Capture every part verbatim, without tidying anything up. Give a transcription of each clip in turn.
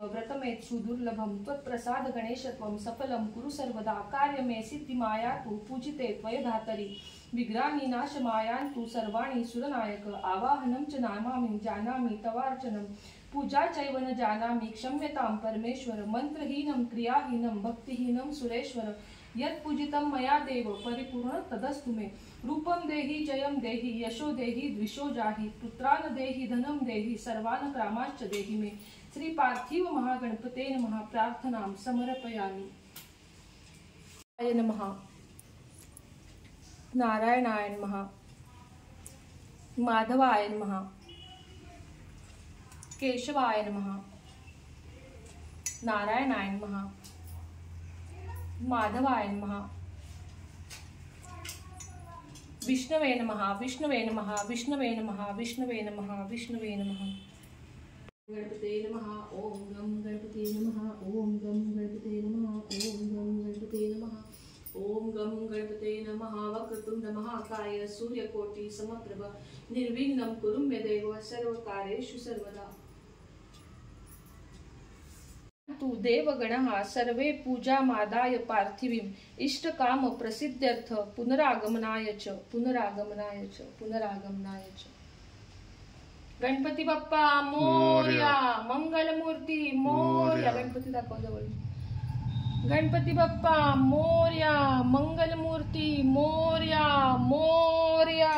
व्रतमेत सुदुर्लभम त्वत्प्रसाद गणेशत्वं सफलं कुरु सर्वदा कार्यमे सिद्धिमायातु पूजिते त्वयधातरि विग्रामी नाशमायान्तु सर्वाणि सुरनायक आवाहनं च नामामि जानामि तवार्चनं पूजा चैव न जानामि क्षम्यतां परमेश्वर मंत्रहीनं क्रियाहीनं भक्तिहीनं सुरेश्वर यत्पूजितं मया देव परिपूर्ण तदस्तु मे रूपं देहि जयं देहि यशो देहि द्विषो जाहि पुत्रान् देहि धनं देहि सर्वान् कामांश्च देहि मे श्री पार्थिव महागणपते नमः प्रार्थनां समर्पयामि। आय नमः नारायणाय नमः माधवाय नमः केशवाय नमः नारायणाय नमः माधवाय नमः विष्णवे नमः विष्णवे नमः विष्णवे नमः विष्णवे नमः विष्णवे नमः गणपते नमः ओम गम गणपते नमः ओम गम गणपते नमः ओम गम गणपते नमः ओम गम गणपते नमः वक्रतुंड महाकाय सूर्यकोटि समप्रभ निर्विघ्नं कुरु मे देव सर्वकार्येषु सर्वदा। तु देवगणः सर्वे पूजामादाय पार्थिवीं इष्टकाम प्रसिद्ध्यर्थ पुनरागमनाय च पुनरागमनाय च पुनरागमनाय च। गणपती बाप्पा मोरया मंगलमूर्ती मोरया गणपती दाखव जवळ गणपती बाप्पा मोरया मंगलमूर्ती मोरया मोरया।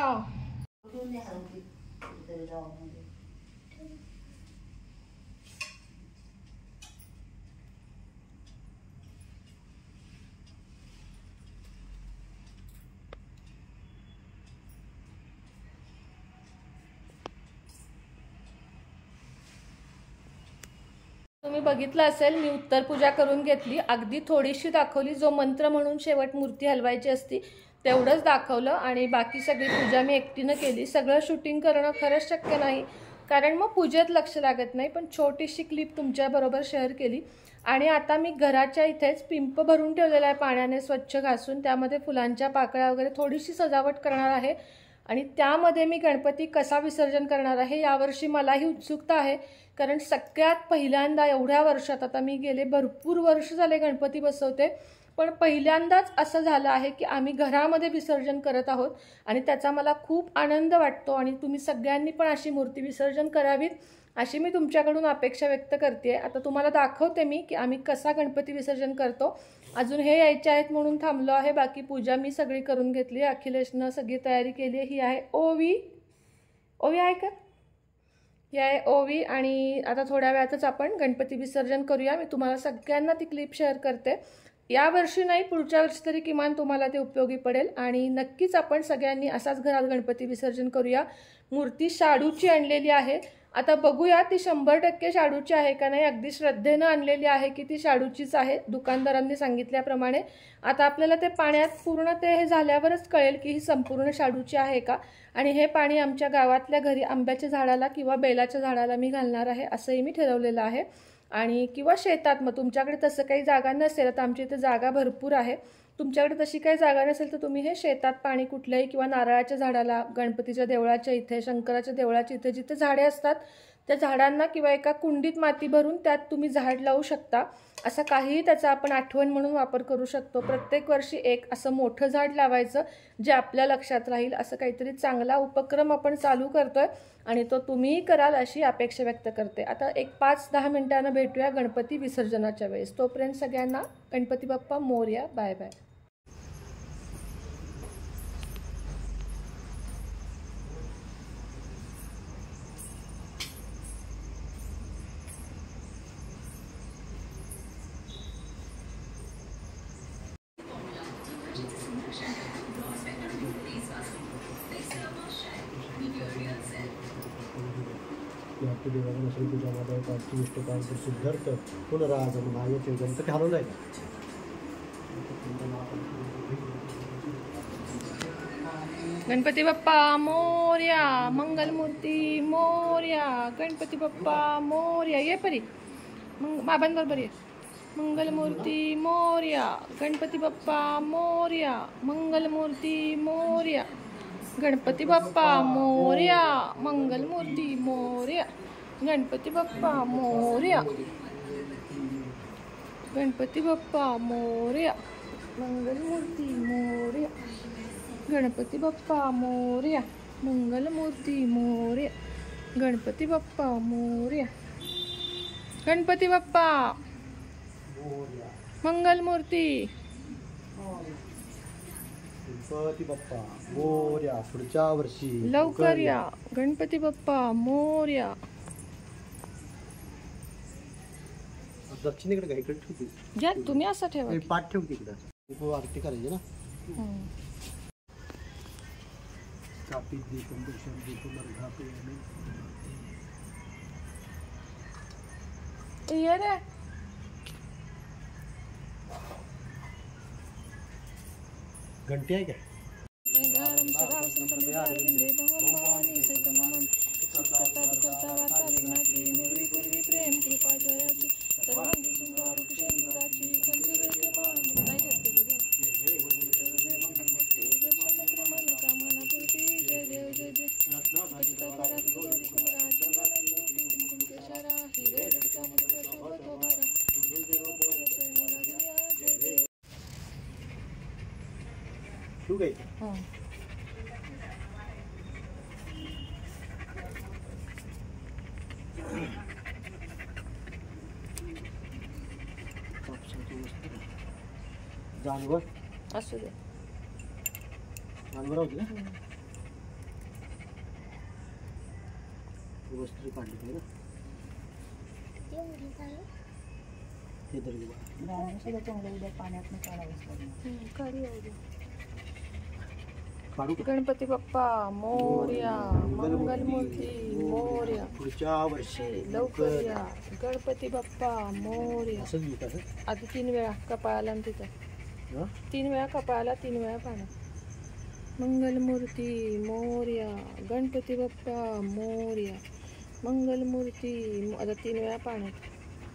तुम्ही बघितलं असेल मी उत्तर पूजा करून घेतली, अगदी थोडीशी दाखवली, जो मंत्र म्हणून शेवट मूर्ती हलवायची असती तेवढंच दाखवलं आणि बाकी सगळी पूजा मी एकटीनं केली। सगळं शूटिंग करणं खरंच शक्य नाही कारण मग पूजेत लक्ष लागत नाही, पण छोटीशी क्लिप तुमच्याबरोबर शेअर केली। आणि आता मी घराच्या इथेच पिंप भरून ठेवलेला आहे पाण्याने स्वच्छ घासून, त्यामध्ये फुलांच्या पाकळ्या वगैरे थोडीशी सजावट करणार आहे आणि त्यामध्ये मी गणपती कसा विसर्जन करणार आहे यावर्षी मलाही उत्सुकता आहे कारण सगळ्यात पहिल्यांदा एवढ्या वर्षात, आता मी गेले भरपूर वर्ष झाले गणपती बसवते, पण पहिल्यांदाच असं झालं आहे की आम्ही घरामध्ये विसर्जन करत आहोत आणि त्याचा मला खूप आनंद वाटतो आणि तुम्ही सगळ्यांनी पण अशी मूर्ती विसर्जन करावीत अशी मी तुमच्याकडून अपेक्षा व्यक्त करते। आता तुम्हाला दाखवते मी की आम्ही कसा गणपती विसर्जन करतो। अजून हे यायचे आहेत म्हणून थांबलो आहे, बाकी पूजा मी सगळी करून घेतली, अखिलेशनं सगळी तयारी केली आहे। ही आहे ओवी, ओवी आहे का? ही आहे ओवी आणि आता थोड्या वेळातच आपण गणपती विसर्जन करूया। मी तुम्हाला सगळ्यांना ती क्लिप शेअर करते, या वर्षी नाही पुढच्या वर्षी तरी किमान तुम्हाला ते उपयोगी पडेल आणि नक्कीच आपण सगळ्यांनी असाच घरात गणपती विसर्जन करूया। मूर्ती शाडूची आणलेली आहे, आता बघूया ती शंभर टक्के शाडूची आहे का नाही, अगदी श्रद्धेनं आणलेली आहे की ती शाडूचीच आहे दुकानदारांनी सांगितल्याप्रमाणे। आता आपल्याला ते पाण्यात पूर्ण ते हे झाल्यावरच कळेल की ही संपूर्ण शाडूची आहे का, आणि हे पाणी आमच्या गावातल्या घरी आंब्याच्या झाडाला किंवा बेलाच्या झाडाला मी घालणार आहे असंही मी ठरवलेलं आहे, आणि किंवा शेतात। मग तुमच्याकडे तसं काही जागा नसेल तर आमच्या इथे जागा भरपूर आहे, तुमच्याकडे तशी काही जागा नसेल तर तुम्ही हे शेतात पाणी कुठल्याही किंवा नारळाच्या झाडाला, गणपतीच्या देवळाच्या इथे, शंकराच्या देवळाच्या इथे जिथे झाडे असतात त्या झाडांना किंवा एका कुंडीत माती भरून त्यात तुम्ही झाड लावू शकता। असं काहीही त्याचा आपण आठवण म्हणून वापर करू शकतो। प्रत्येक वर्षी एक असं मोठं झाड लावायचं जे आपल्या लक्षात राहील, असं काहीतरी चांगला उपक्रम आपण चालू करतोय आणि तो तुम्हीही कराल अशी अपेक्षा व्यक्त करते। आता एक पाच दहा मिनिटांना भेटूया गणपती विसर्जनाच्या वेळेस, तोपर्यंत सगळ्यांना गणपती बाप्पा मोरया, बाय बाय। आपल्या देवाला श्री पूजा माता पार्थिव इष्टकाम सिद्धार्थ पुनरागमनाय च। गणपती हलवलाय का? गणपती बाप्पा मोरया मंगलमूर्ती मोरया, गणपती बाप्पा मोरया, ये परी मग बाबांबरोबर ये। मंगलमूर्ती मोरया, गणपती बाप्पा मोरया, मंगलमूर्ती मोरया, गणपती बाप्पा मोरया, मंगलमूर्ती मोरया, गणपती बाप्पा मोरया। गणपती बाप्पा मोरया. मंगलमूर्ती मोरया. गणपती बाप्पा मोरया. मंगलमूर्ती मोरया. गणपती बाप्पा मोरया. गणपती बाप्पा मोरया. मंगलमूर्ती. गणपती बाप्पा मोरया. पुढच्या वर्षी लवकर या. गणपती बाप्पा मोरया. दक्षिणेकडे काय इकडे ठेवते घ्या तुम्ही असं ठेवा. हे पाठ ठेवते इकडं आरती करायची ना. हं. स्थापित दीपम दर्शन दीपम अर्घापयामी. ये रे. घंटी आहे काय? तू काय हं. जानवर असू दे. जानवर होती ना. वस्त्र काढली पाहिजे ना. हे तर काढू का? गणपती बाप्पा मोरया. मंगलमूर्ती मोरया. पुढच्या वर्षी लवकर या. गणपती बाप्पा मोरया. असंच घेत असं. आधी तीन वेळा कपाळाला आणि तिथं हा? तीन वेळा कपाळाला तीन वेळा पाण्यात. मंगलमूर्ती मोरया. गणपती बाप्पा मोरया. मंगलमूर्ती. आता तीन वेळा पाण्यात.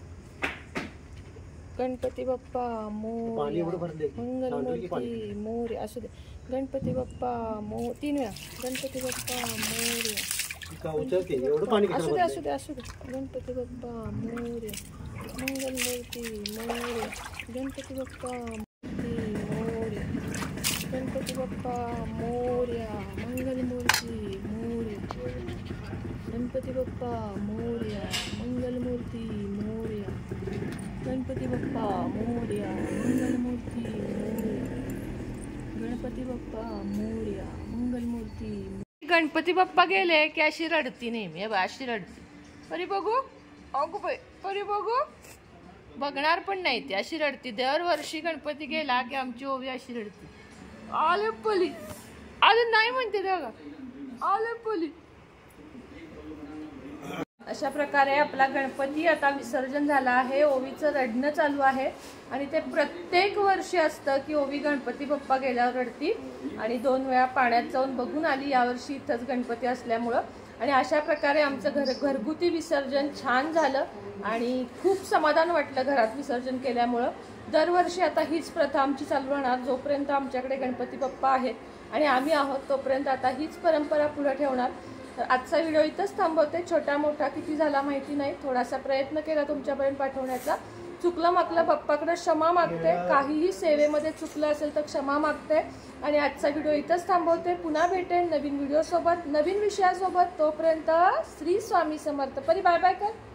गणपती बाप्पा पाणी मोरया. एवढं भरले मंगलमूर्ती मोरया. असू दे. गणपती बाप्पा मो तीन वेळा. गणपती बाप्पा मोरया. का उचलते एवढं पाणी असू दे कशाला असू दे असू दे. गणपती बाप्पा मोरया. मंगलमूर्ती मोरया. गणपती बाप्पा मूर्ती मोरया. गणपती बाप्पा मोरया. मंगलमूर्ती मोरया. गणपती बाप्पा मोरया. मंगलमूर्ती मोरया. गणपती बाप्पा मोरया. मंगलमूर्ती मोरया. गणपती बाप्पा मोरया. मंगलमूर्ती. गणपती बाप्पा गेले की अशी रडती नेहमी. बा अशी रडती. परी बघू. अगो बाई परी बघू. बघणार पण नाही ती. अशी रडती. दरवर्षी गणपती गेला की आमची ओवी अशी रडती. आले पली. अजून नाही म्हणते बघा. आले पली. अशा प्रकारे आपला गणपती आता विसर्जन झाला आहे. ओवीचं रडणं चालू आहे आणि ते प्रत्येक वर्षी असतं की ओवी गणपती बाप्पा गेल्यावर रडती आणि दोन वेळा पाण्यात जाऊन बघून आली. यावर्षी इथंच गणपती असल्यामुळं. आणि अशा प्रकारे आमचं घर घरगुती विसर्जन छान झालं आणि खूप समाधान वाटलं घरात विसर्जन केल्यामुळं. दरवर्षी आता हीच प्रथा आमची चालू राहणार. जोपर्यंत आमच्याकडे गणपती बाप्पा आहेत आणि आम्ही आहोत तोपर्यंत आता हीच परंपरा पुढे ठेवणार. तर आजचा व्हिडिओ इथंच थांबवते. छोटा मोठा किती झाला माहिती नाही. थोडासा प्रयत्न केला तुमच्यापर्यंत पाठवण्याचा. चुकलं मागलं बाप्पाकडे क्षमा मागते. काहीही सेवेमध्ये चुकलं असेल तर क्षमा मागते आणि आजचा व्हिडिओ इथंच थांबवते. पुन्हा भेटेन नवीन व्हिडिओसोबत नवीन विषयासोबत. तोपर्यंत श्री स्वामी समर्थ. परी बाय बाय कर.